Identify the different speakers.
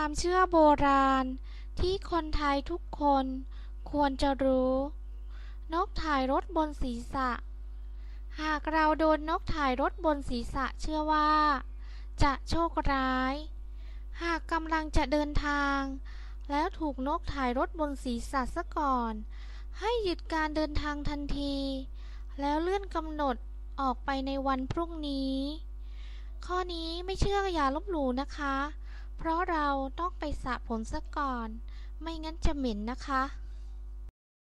Speaker 1: ความเชื่อโบราณที่คนไทยทุกคนควรจะรู้นกถ่ายรถบนศีรษะหากเราโดนนกถ่ายรถบนศีรษะเชื่อว่าจะโชคร้ายหากกำลังจะเดินทางแล้วถูกนกถ่ายรถบนศีรษะซะก่อนให้หยุดการเดินทางทันทีแล้วเลื่อนกำหนดออกไปในวันพรุ่งนี้ข้อนี้ไม่เชื่ออย่าลบหลู่นะคะเพราะเราต้องไปสระผมซะก่อนไม่งั้นจะเหม็นนะคะ